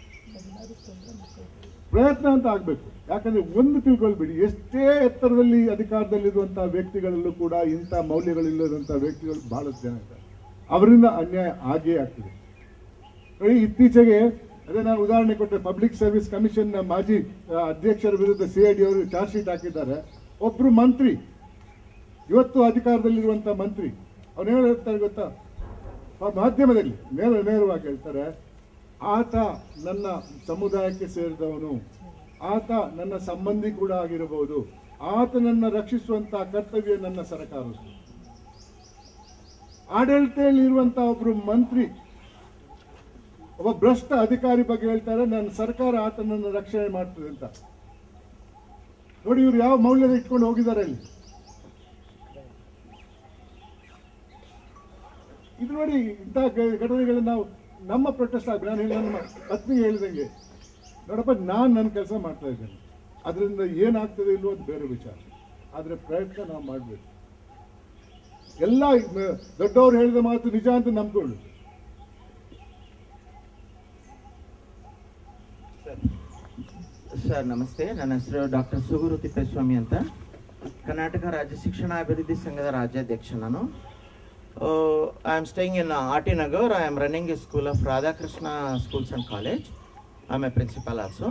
ಪ್ರಯತ್ನ ಅಂತ ಆಗ್ಬೇಕು. ಯಾಕಂದ್ರೆ ಒಂದು ತಿಳ್ಕೊಳ್ಬೇಡಿ, ಎಷ್ಟೇ ಎತ್ತರದಲ್ಲಿ ಅಧಿಕಾರದಲ್ಲಿರುವಂತಹ ವ್ಯಕ್ತಿಗಳಲ್ಲೂ ಕೂಡ ಇಂಥ ಮೌಲ್ಯಗಳಿಲ್ಲದಂತಹ ವ್ಯಕ್ತಿಗಳು ಬಹಳಷ್ಟು ಜನ ಇದ್ದಾರೆ. ಅವರಿಂದ ಅನ್ಯಾಯ ಆಗೇ ಆಗ್ತದೆ. ಇತ್ತೀಚೆಗೆ ಅದೇ ನಾನು ಉದಾಹರಣೆ ಕೊಟ್ಟೆ, ಪಬ್ಲಿಕ್ ಸರ್ವಿಸ್ ಕಮಿಷನ್ ಮಾಜಿ ಅಧ್ಯಕ್ಷರ ವಿರುದ್ಧ CID ಅವರು ಚಾರ್ಜ್ ಶೀಟ್ ಹಾಕಿದ್ದಾರೆ. ಒಬ್ರು ಮಂತ್ರಿ, ಇವತ್ತು ಅಧಿಕಾರದಲ್ಲಿರುವಂತಹ ಮಂತ್ರಿ, ಅವ್ರು ಏನು ಹೇಳ್ತಾರೆ ಗೊತ್ತಾ, ಮಾಧ್ಯಮದಲ್ಲಿ ನೇರವಾಗಿ ಹೇಳ್ತಾರೆ, ಆತ ನನ್ನ ಸಮುದಾಯಕ್ಕೆ ಸೇರಿದವನು, ಆತ ನನ್ನ ಸಂಬಂಧಿ ಕೂಡ ಆಗಿರಬಹುದು, ಆತನನ್ನು ರಕ್ಷಿಸುವಂತಹ ಕರ್ತವ್ಯ ನನ್ನ ಸರ್ಕಾರದ. ಆಡಳಿತದಲ್ಲಿ ಇರುವಂತಹ ಒಬ್ರು ಮಂತ್ರಿ ಒಬ್ಬ ಭ್ರಷ್ಟ ಅಧಿಕಾರಿ ಬಗ್ಗೆ ಹೇಳ್ತಾರೆ, ನನ್ನ ಸರ್ಕಾರ ಆತನನ್ನು ರಕ್ಷಣೆ ಮಾಡ್ತದೆ ಅಂತ. ನೋಡಿ ಇವ್ರು ಯಾವ ಮೌಲ್ಯದ ಇಟ್ಕೊಂಡು ಹೋಗಿದ್ದಾರೆ ಅಲ್ಲಿ. ಇದು ನೋಡಿ, ಇಂತಹ ಘಟನೆಗಳನ್ನ ನಾವು ನಮ್ಮ ಪ್ರೊಟೆಸ್ಟ್ ಆಗಿ, ನಾನು ನನ್ನ ಪತ್ನಿಗೆ ಹೇಳಿದಂಗೆ ನೋಡಪ್ಪ, ನಾನು ನನ್ನ ಕೆಲಸ ಮಾಡ್ತಾ ಇದ್ದೇನೆ, ಅದರಿಂದ ಏನಾಗ್ತದೆ ಇಲ್ವೋ ಅದು ಬೇರೆ ವಿಚಾರ, ಆದರೆ ಪ್ರಯತ್ನ ನಾವು ಮಾಡಬೇಕು. ಎಲ್ಲ ದೊಡ್ಡವ್ರು ಹೇಳಿದ ಮಾತು ನಿಜ ಅಂತ ನಂಬ್ಕೊಳ್ಳಿ. ಸರ್ ನಮಸ್ತೆ, ನನ್ನ ಹೆಸರು ಡಾಕ್ಟರ್ ಸುಗುರು ತಿಪ್ಪೇಸ್ವಾಮಿ ಅಂತ, ಕರ್ನಾಟಕ ರಾಜ್ಯ ಶಿಕ್ಷಣ ಅಭಿವೃದ್ಧಿ ಸಂಘದ ರಾಜ್ಯಾಧ್ಯಕ್ಷ ನಾನು. I am staying in R T Nagar. I am running a school of Radhakrishna schools and college. I am a principal also.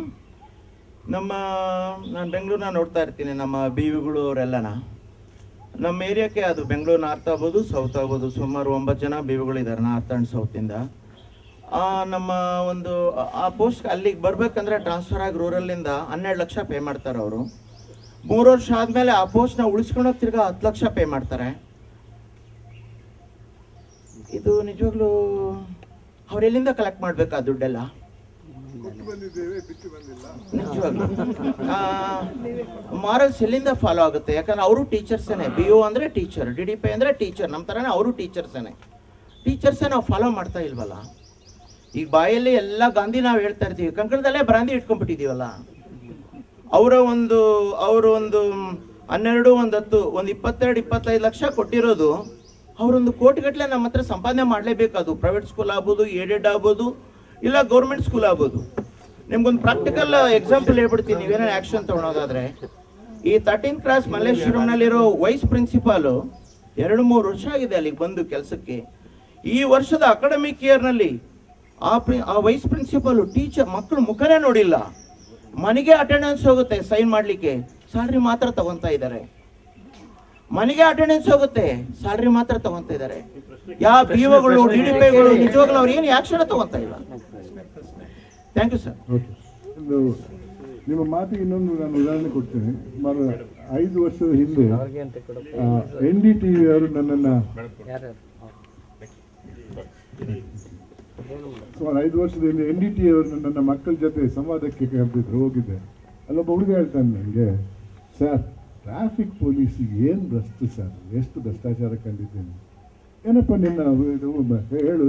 ನಾನು ಬೆಂಗಳೂರನ್ನ ನೋಡ್ತಾ ಇರ್ತೀನಿ, ನಮ್ಮ ಬಿವಿಗಳು ಅವರೆಲ್ಲನ ನಮ್ಮ ಏರಿಯಾಕ್ಕೆ, ಅದು ಬೆಂಗಳೂರು ನಾರ್ತ್ ಆಗ್ಬೋದು ಸೌತ್ ಆಗ್ಬೋದು, ಸುಮಾರು 9 ಜನ ಬಿವಿಗಳಿದ್ದಾರೆ ನಾರ್ತ್ ಆ್ಯಂಡ್ ಸೌತಿಂದ. ನಮ್ಮ ಒಂದು ಆ ಪೋಸ್ಟ್ ಅಲ್ಲಿಗೆ ಬರ್ಬೇಕಂದ್ರೆ ಟ್ರಾನ್ಸ್ಫರ್ ಆಗಿ ರೂರಲ್ಲಿಂದ 12 ಲಕ್ಷ ಪೇ ಮಾಡ್ತಾರೆ ಅವರು. 3 ವರ್ಷ ಆದಮೇಲೆ ಆ ಪೋಸ್ಟ್ನ ಉಳಿಸ್ಕೊಂಡೋಗಿ ತಿರ್ಗಾ 10 ಲಕ್ಷ ಪೇ ಮಾಡ್ತಾರೆ. ಇದು ನಿಜವಾಗ್ಲೂ ಅವರೆಲ್ಲಿಂದ ಕಲೆಕ್ಟ್ ಮಾಡ್ಬೇಕು ಆ ದುಡ್ಡೆಲ್ಲ? ನಿಜವಾಗ್ಲೂ ಮಾರಲ್ಸ್ ಎಲ್ಲಿಂದ ಫಾಲೋ ಆಗುತ್ತೆ? ಯಾಕಂದ್ರೆ ಅವರು ಟೀಚರ್ಸೇನೆ, ಬಿ ಒ ಅಂದರೆ ಟೀಚರ್, ಡಿ ಡಿ ಪಿ ಅಂದರೆ ಟೀಚರ್, ನಮ್ಮ ಥರನೇ ಅವರು ಟೀಚರ್ಸೇ ನಾವು ಫಾಲೋ ಮಾಡ್ತಾ ಇಲ್ವಲ್ಲ. ಈಗ ಬಾಯಲ್ಲಿ ಎಲ್ಲ ಗಾಂಧಿ ನಾವು ಹೇಳ್ತಾ ಇರ್ತೀವಿ, ಕಂಕಣದಲ್ಲೇ ಬ್ರಾಂದಿ ಇಟ್ಕೊಂಡ್ಬಿಟ್ಟಿದೀವಲ್ಲ. ಅವರು ಒಂದು 12, 10, 22-25 ಲಕ್ಷ ಕೊಟ್ಟಿರೋದು, ಅವರೊಂದು ಕೋಟಿಗಟ್ಟಲೆ ನಮ್ಮ ಹತ್ರ ಸಂಪಾದನೆ ಮಾಡಲೇಬೇಕು. ಅದು ಪ್ರೈವೇಟ್ ಸ್ಕೂಲ್ ಆಗ್ಬೋದು, ಏಡೆಡ್ ಆಗ್ಬೋದು, ಇಲ್ಲ ಗೌರ್ಮೆಂಟ್ ಸ್ಕೂಲ್ ಆಗ್ಬೋದು. ನಿಮ್ಗೊಂದು ಪ್ರಾಕ್ಟಿಕಲ್ ಎಕ್ಸಾಂಪಲ್ ಹೇಳ್ಬಿಡ್ತೀನಿ, ನೀವೇನೋ ಆ್ಯಕ್ಷನ್ ತೊಗೊಳೋದಾದ್ರೆ. ಈ 13th ಕ್ಲಾಸ್ ಮಲ್ಲೇಶ್ವರಂನಲ್ಲಿರೋ ವೈಸ್ ಪ್ರಿನ್ಸಿಪಾಲು 2-3 ವರ್ಷ ಆಗಿದೆ ಅಲ್ಲಿಗೆ ಬಂದು ಕೆಲಸಕ್ಕೆ. ಈ ವರ್ಷದ ಅಕಾಡೆಮಿಕ್ ಇಯರ್ನಲ್ಲಿ ಆ ವೈಸ್ ಪ್ರಿನ್ಸಿಪಾಲು ಟೀಚರ್ ಮಕ್ಕಳು ಮುಖನೇ ನೋಡಿಲ್ಲ. ಮನೆಗೆ ಅಟೆಂಡೆನ್ಸ್ ಹೋಗುತ್ತೆ ಸೈನ್ ಮಾಡಲಿಕ್ಕೆ, ಸ್ಯಾಲ್ರಿ ಮಾತ್ರ ತಗೊಂತಾ ಇದ್ದಾರೆ. ಮನೆಗೆ ಅಟೆಂಡೆನ್ಸ್ ಹೋಗುತ್ತೆ, ಸ್ಯಾಲ್ರಿ ಮಾತ್ರ ತಗೊಂತಾ ಇದ್ದಾರೆ. ಯಾವ ಬಿಒಗಳು, ಡಿಡಿಪಿಗಳು ನಿಜವಾಗ್ಲೂ ಅವ್ರು ಏನು ಆಕ್ಷನ್ ತಗೊಂತಾ ಇಲ್ಲ. Thank you sir. ನಿಮ್ಮ ಮಾತಿಗೆ ಇನ್ನೊಂದು ನಾನು ಉದಾಹರಣೆ ಕೊಡ್ತೇನೆ. ಸುಮಾರು 5 ವರ್ಷದ ಹಿಂದೆ NDTV ಅವರು ನನ್ನನ್ನು, ಸುಮಾರು 5 ವರ್ಷದ ಹಿಂದೆ NDTV ಅವರು ನನ್ನ ಮಕ್ಕಳ ಜೊತೆ ಸಂವಾದಕ್ಕೆ ಕರೆದಿದ್ರು, ಹೋಗಿದ್ದೆ. ಅಲ್ಲೊಬ್ಬ ಹುಡುಗ ಹೇಳ್ತಾನೆ ನನಗೆ, ಸರ್ ಟ್ರಾಫಿಕ್ ಪೊಲೀಸಿಗೆ ಏನು ಭ್ರಷ್ಟ ಸರ್, ಎಷ್ಟು ಭ್ರಷ್ಟಾಚಾರ ಕಂಡಿದ್ದೇನೆ, ಏನಪ್ಪ ನಿನ್ನ ಹೇಳು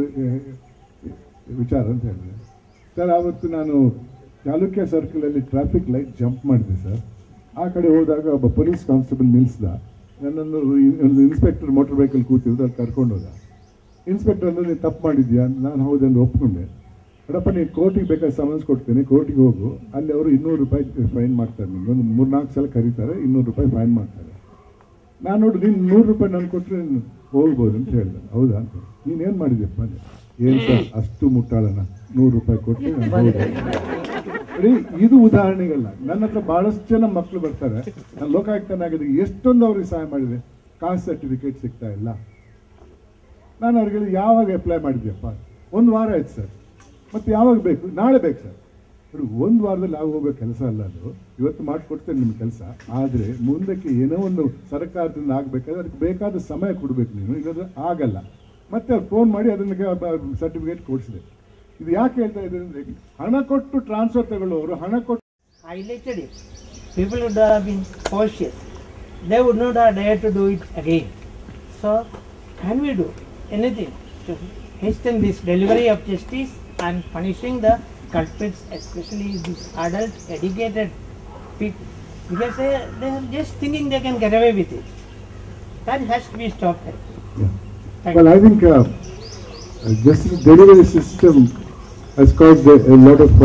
ವಿಚಾರ ಅಂತ ಹೇಳಿದೆ. ಸರ್ ಆವತ್ತು ನಾನು ಚಾಲುಕ್ಯ ಸರ್ಕಲಲ್ಲಿ ಟ್ರಾಫಿಕ್ ಲೈಟ್ ಜಂಪ್ ಮಾಡಿದೆ ಸರ್. ಆ ಕಡೆ ಹೋದಾಗ ಒಬ್ಬ ಪೊಲೀಸ್ ಕಾನ್ಸ್ಟೇಬಲ್ ನಿಲ್ಲಿಸ್ದ, ನನ್ನನ್ನು ಒಂದು ಇನ್ಸ್ಪೆಕ್ಟರ್ ಮೋಟರ್ ಬೈಕಲ್ಲಿ ಕೂತಿದ್ದು ಅಲ್ಲಿ ಕರ್ಕೊಂಡು ಹೋದ. ಇನ್ಸ್ಪೆಕ್ಟರ್ ಅಂದ್ರೆ ನೀನು ತಪ್ಪು ಮಾಡಿದ್ಯಾ? ನಾನು ಹೌದೆಂದು ಒಪ್ಕೊಂಡೆ. ನೋಡಪ್ಪ ನೀನು ಕೋರ್ಟಿಗೆ ಬೇಕಾದ್ರೆ ಸಮನ್ಸ್ ಕೊಡ್ತೇನೆ, ಕೋರ್ಟಿಗೆ ಹೋಗು, ಅಲ್ಲಿ ಅವರು 200 ರೂಪಾಯಿ ಫೈನ್ ಮಾಡ್ತಾರೆ, ನಿಮ್ಗೆ ಒಂದು 3-4 ಸಲ ಕರೀತಾರೆ, 200 ರೂಪಾಯಿ ಫೈನ್ ಮಾಡ್ತಾರೆ. ನಾನು ನೋಡಿ, ನೀನು 100 ರೂಪಾಯಿ ನಾನು ಕೊಟ್ಟರೆ ಹೋಗ್ಬೋದು ಅಂತ ಹೇಳಿದೆ. ಹೌದಾ ಅಂತ. ನೀನೇನು ಮಾಡಿದ್ಯಪ್ಪ ಅಂದರೆ, ಏನು ಸರ್ ಅಷ್ಟು ಮುಟ್ಟಾಳನ, 100 ರೂಪಾಯಿ ಕೊಟ್ಟು ನೋಡಿ. ಇದು ಉದಾಹರಣೆಗಳನ್ನ ನನ್ನ ಹತ್ರ ಬಹಳಷ್ಟು ಜನ ಮಕ್ಕಳು ಬರ್ತಾರೆ, ನಾನು ಲೋಕಾಯುಕ್ತನಾಗಿದ್ದೆ, ಎಷ್ಟೊಂದು ಅವ್ರಿಗೆ ಸಹಾಯ ಮಾಡಿದೆ, ಕಾಸ್ಟ್ ಸರ್ಟಿಫಿಕೇಟ್ ಸಿಗ್ತಾ ಇಲ್ಲ. ನಾನು ಅವ್ರಿಗೆ ಯಾವಾಗ ಅಪ್ಲೈ ಮಾಡಿದ್ಯಪ್ಪ? 1 ವಾರ ಆಯ್ತು ಸರ್. ಮತ್ತು ಯಾವಾಗ ಬೇಕು? ನಾಳೆ ಬೇಕು ಸರ್. ನೋಡಿ, 1 ವಾರದಲ್ಲಿ ಹೋಗೋ ಕೆಲಸ ಅಲ್ಲ ಅದು. ಇವತ್ತು ಮಾಡಿಕೊಡ್ತೇನೆ ನಿಮ್ಮ ಕೆಲಸ, ಆದರೆ ಮುಂದಕ್ಕೆ ಏನೋ ಒಂದು ಸರ್ಕಾರದಿಂದ ಆಗಬೇಕಾದ್ರೆ ಅದಕ್ಕೆ ಬೇಕಾದ ಸಮಯ ಕೊಡಬೇಕು ನೀನು, ಇಲ್ಲಾಂದ್ರೆ ಆಗಲ್ಲ. ಮತ್ತೆ ಅವ್ರು ಫೋನ್ ಮಾಡಿ ಅದನ್ನ ಸರ್ಟಿಫಿಕೇಟ್ ಕೊಡಿಸಿದೆ. ಇದು ಯಾಕೆ ಹೇಳ್ತಾ ಇದ್ದಾರೆ ಅಂದರೆ, ಹಣ ಕೊಟ್ಟು ಟ್ರಾನ್ಸ್ಫರ್ ತಗೊಳ್ಳೋರು ಹಣ ಕೊಟ್ಟು highlighted it. People would have been cautious. They would not have dared to do it again. So, can we do anything to hasten this delivery of justice and punishing the culprits, especially these adult, educated people? Because they are just thinking they can get away with it. That has to be stopped. Yeah. Well, I think justice delivery system has caused a lot of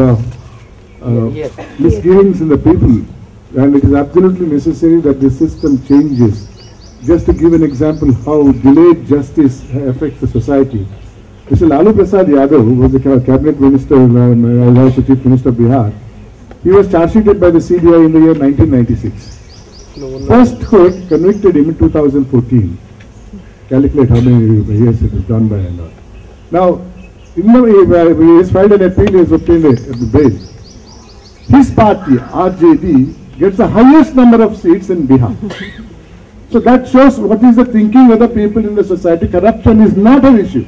misgivings in the people, and it is absolutely necessary that the system changes. Just to give an example how delayed justice affects the society. Mr. Lalu Prasad Yadav, who was the cabinet minister, also chief minister of Bihar, he was charge sheeted by the CBI in the year 1996. First court convicted him in 2014. Calculate how many years it is done by and all. Now, he has filed an appeal, he has obtained a bail. His party, RJD, gets the highest number of seats in Bihar. So that shows what is the thinking of the people in the society. Corruption is not an issue.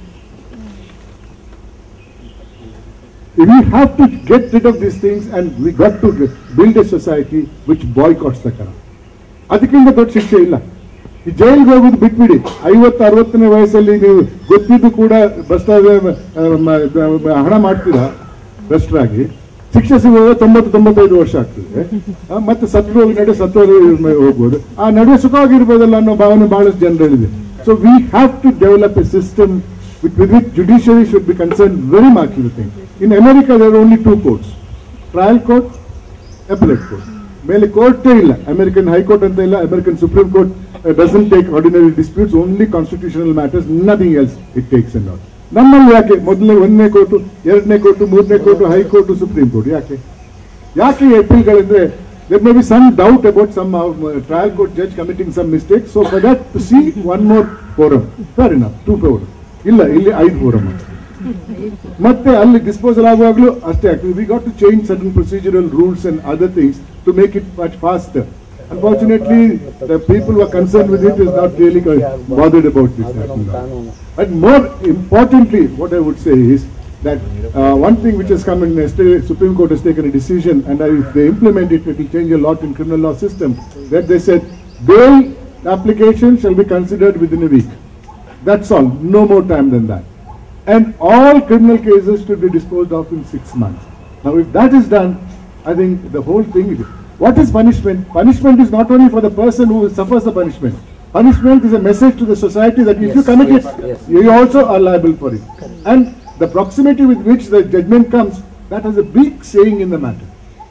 We have to get rid of these things, and we got to build a society which boycotts the corruption. ಅದಕ್ಕಿಂತ ದೊಡ್ಡ ಶಿಕ್ಷೆ ಇಲ್ಲ. ಈ ಜೈಲಿಗೆ ಹೋಗೋದು ಬಿಟ್ಬಿಡಿ. 50-60ನೇ ವಯಸ್ಸಲ್ಲಿ ನೀವು ಗೊತ್ತಿದ್ದು ಕೂಡ ಭ್ರಷ್ಟಾಚಾರ ಹಣ ಮಾಡ್ತೀರಾ ಭ್ರಷ್ಟರಾಗಿ, ಶಿಕ್ಷೆ ಸಿಗುವಾಗ 90-95 ವರ್ಷ ಆಗ್ತದೆ. ಮತ್ತೆ ಸತ್ತೋಗಿ ಹೋಗ್ಬೋದು. ಆ ನಡುವೆ ಸುಖವಾಗಿರ್ಬೋದಲ್ಲ ಅನ್ನೋ ಭಾವನೆ ಬಹಳಷ್ಟು ಜನರಲ್ಲಿದೆ. So we have to develop a system with which judiciary should be concerned very much with the thing. In America there are only 2 courts, trial court, appellate court. Mele court illa, American High Court anta illa, American Supreme Court doesn't take ordinary disputes, only constitutional matters, nothing else it takes and all. Nammalli yake modle 1ನೇ court 2ನೇ court 3ನೇ court high court supreme court ಯಾಕೆ appeal galindre there may be some doubt about some trial court judge committing some mistakes, so for that to see one more forum, fair enough, 2 forum ಇಲ್ಲ ಇಲ್ಲಿ 5 forum ಮತ್ತೆ ಅಲ್ಲಿ disposal ಆಗುವಾಗಲೂ ಅಷ್ಟೇ ಆಗ್ತದೆ. We got to change certain procedural rules and other things to make it much faster. Unfortunately, the people who are concerned with it is not really bothered about this. And more importantly, what I would say is that one thing which has come in yesterday, Supreme Court has taken a decision, and if they implement it, it will change a lot in criminal law system. That they said bail application shall be considered within a week. That's all, no more time than that. And all criminal cases should be disposed of in 6 months. Now if that is done, I think the whole thing is, what is punishment? Punishment is not only for the person who suffers the punishment. Punishment is a message to the society that if you commit it, you also are liable for it. And the proximity with which the judgment comes, that has a big saying in the matter.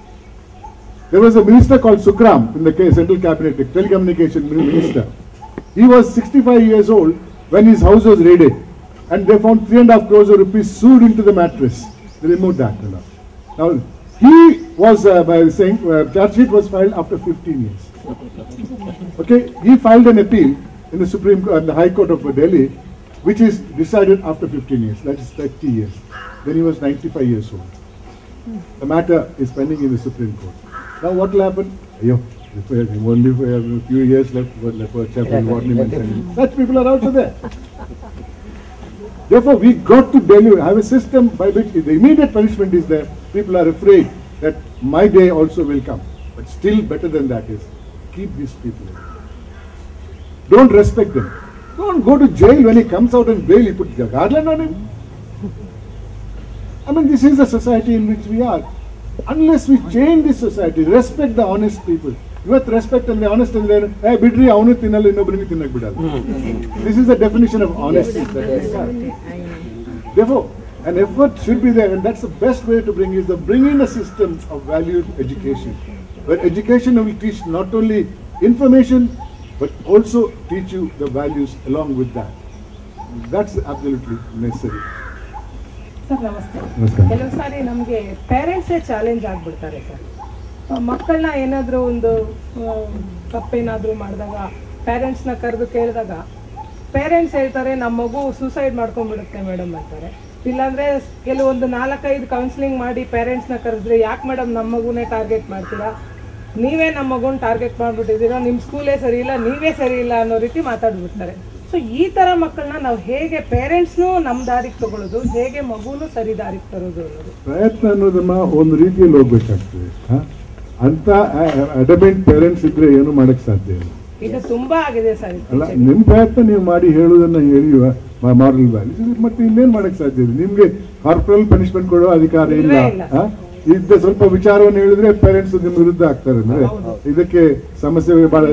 There was a minister called Sukram in the Central Cabinet, a telecommunication minister. He was 65 years old when his house was raided, and they found 3.5 crores of rupees sewed into the mattress. They removed that. Now he was saying charge sheet was filed after 15 years. Okay, he filed an appeal in the the High Court of Delhi, which is decided after 15 years. That is 30 years. Then he was 95 years old. The matter is pending in the Supreme Court. Now what will happen? Only for a few years left for chapel ornaments and such people are also there. Therefore, we got to have a system by which if the immediate punishment is there, people are afraid that my day also will come. But still better than that is, keep these people in. Don't respect them. Don't go to jail when he comes out and bail, you put a garland on him. I mean, this is the society in which we are. Unless we change this society, respect the honest people. ಇವತ್ತು respect ಅಂದ್ರೆ honest ಅಂದ್ರೆ ಬಿಡ್ರಿ ಅವನು ತಿನ್ನಲ್ಲ ಇನ್ನೊಬ್ಬರಿಗೆ ತಿನ್ನಕ್ ಬಿಡಲ್ಲ. This is the definition of honesty. Therefore, an effort should be there, and that's the best way to bring in a system of valued education, where education will teach not only information but also teach you the values along with that. That's absolutely necessary. Sir ನಮಸ್ತೆ. ಕೆಲವು ಸಾರಿ ನಮಗೆ ಪೇರೆಂಟ್ಸೇ challenge ಆಗ್ಬಿಡ್ತಾರೆ sir. ಮಕ್ಕಳನ್ನ ಏನಾದರೂ ಒಂದು ತಪ್ಪೇನಾದರೂ ಮಾಡಿದಾಗ ಪೇರೆಂಟ್ಸ್ನ ಕರೆದು ಕೇಳಿದಾಗ ಪೇರೆಂಟ್ಸ್ ಹೇಳ್ತಾರೆ ನಮ್ಮ ಮಗು ಸೂಸೈಡ್ ಮಾಡ್ಕೊಂಡ್ಬಿಡುತ್ತೆ ಮೇಡಮ್ ಅಂತಾರೆ. ಇಲ್ಲಾಂದರೆ ಕೆಲವೊಂದು 4-5 ಕೌನ್ಸಿಲಿಂಗ್ ಮಾಡಿ ಪೇರೆಂಟ್ಸ್ನ ಕರೆದ್ರೆ ಯಾಕೆ ಮೇಡಮ್ ನಮ್ಮ ಮಗುನೇ ಟಾರ್ಗೆಟ್ ಮಾಡ್ತೀರಾ, ನೀವೇ ನಮ್ಮ ಮಗುನ ಟಾರ್ಗೆಟ್ ಮಾಡಿಬಿಟ್ಟಿದ್ದೀರಾ, ನಿಮ್ಮ ಸ್ಕೂಲೇ ಸರಿ ಇಲ್ಲ, ನೀವೇ ಸರಿ ಇಲ್ಲ ಅನ್ನೋ ರೀತಿ ಮಾತಾಡ್ಬಿಡ್ತಾರೆ. ಸೊ ಈ ಥರ ಮಕ್ಕಳನ್ನ ನಾವು ಹೇಗೆ ಪೇರೆಂಟ್ಸ್ನೂ ನಮ್ಮ ದಾರಿಗೆ ತಗೊಳ್ಳೋದು, ಹೇಗೆ ಮಗುನೂ ಸರಿ ದಾರಿಗೆ ತರೋದು ಅನ್ನೋದು ಪ್ರಯತ್ನ ಅನ್ನೋದನ್ನ ಒಂದು ರೀತಿಯಲ್ಲಿ ಹೋಗ್ಬೇಕಾಗ್ತದೆ. ಅಂತ ಅಡಮೆಂಟ್ ಪೇರೆಂಟ್ಸ್ ಇದ್ರೆ ಏನು ಮಾಡಕ್ ಸಾಧ್ಯ ಇಲ್ಲ. ಇದು ತುಂಬಾ ಆಗಿದೆ ಸರ್. ಅಲ್ಲ, ನಿಮ್ ಪ್ರಯತ್ನ ನೀವು ಮಾಡಿ ಹೇಳುವುದನ್ನ ಹೇಳಿಯುವ ಮಾರಲ್ ವ್ಯಾಲ್ಯೂಸ್, ಮತ್ತೆ ಇನ್ನೇನ್ ಮಾಡಕ್ ಸಾಧ್ಯ ಇದೆ? ನಿಮ್ಗೆ ಕಾರ್ಪೊರಲ್ ಪನಿಷ್ಮೆಂಟ್ ಕೊಡೋ ಅಧಿಕಾರ ಇಲ್ಲ. ಇದ್ದ ಸ್ವಲ್ಪ ವಿಚಾರವನ್ನು ಹೇಳಿದ್ರೆ ಪೇರೆಂಟ್ಸ್ ನಿಮ್ ವಿರುದ್ಧ ಆಗ್ತಾರೆ. ಅಂದ್ರೆ ಇದಕ್ಕೆ ಸಮಸ್ಯೆ ಬಹಳ.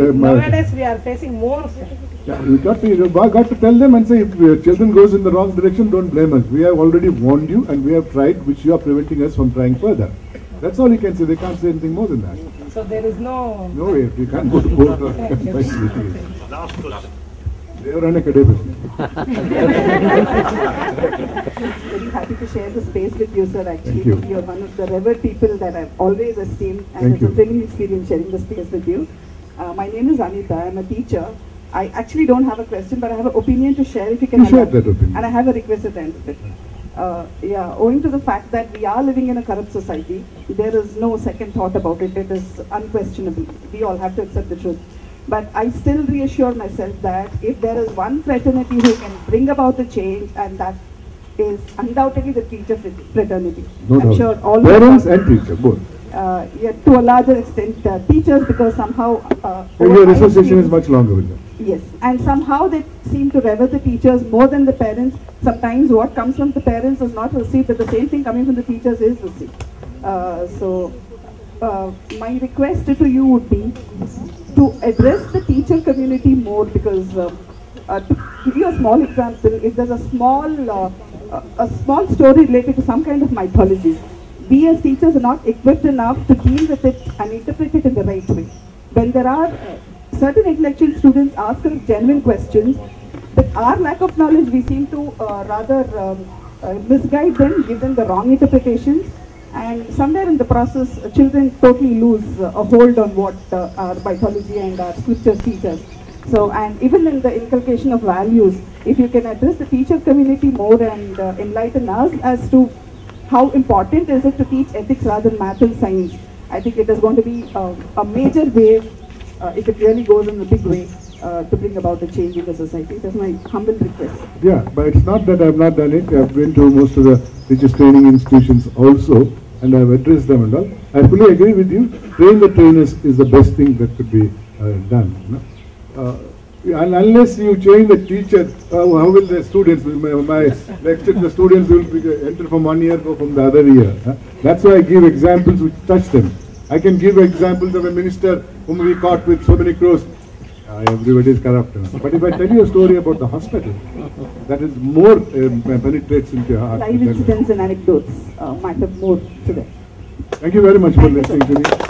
You got to tell them and say, if children goes in the wrong direction, don't blame us. We have already warned you and we have tried, which you are preventing us from trying further. That's all you can say. They can't say anything more than that. So there is no way. You can't go to court or last question. They are on a kade. Very happy to share the space with you, sir. Actually, you are one of the revered people that I've always esteemed, and it's a thrilling experience sharing the space with you. My name is Anita. I'm a teacher. I actually don't have a question, but I have an opinion to share. If you can share that opinion, and I have a request at the end of it. Owing to the fact that we are living in a corrupt society, there is no second thought about it. It is unquestionable. We all have to accept the truth. But I still reassure myself that if there is one fraternity who can bring about the change, and that is undoubtedly the teacher fraternity. No I'm doubt. sure all parents and teachers both. To a larger extent, teachers, because somehow your association is much longer with them. Yes, and somehow they seem to revere the teachers more than the parents. Sometimes what comes from the parents is not received, but the same thing coming from the teachers is received. My request to you would be to address the teacher community more, because to give you a small example, if there's a small story related to some kind of mythology, we as teachers are not equipped enough to deal with it and interpret it in the right way. When there are certain intellectual students ask us genuine questions, but our lack of knowledge, we seem to rather misguide them, give them the wrong interpretations, and somewhere in the process, children totally lose a hold on what our mythology and our scriptures teach us. So, and even in the inculcation of values, if you can address the teacher community more and enlighten us as to how important is it to teach ethics rather than math and science, I think it is going to be a major wave if it really goes in a big way to bring about a change in the society. That's my humble request. Yeah, but it's not that I've not done it. I've been to most of the teachers training institutions also, and I've addressed them and all. I fully agree with you. Train the trainers is the best thing that could be done. You know? And unless you change the teacher, how will the students, my lecture, the students will enter from one year, go from the other year. That's why I give examples which touch them. I can give examples of a minister whom we caught with so many crores. Everybody is corrupt. But if I tell you a story about the hospital, that is more penetrates into your heart. Live incidents and anecdotes matter more to them. Thank you very much for listening to me.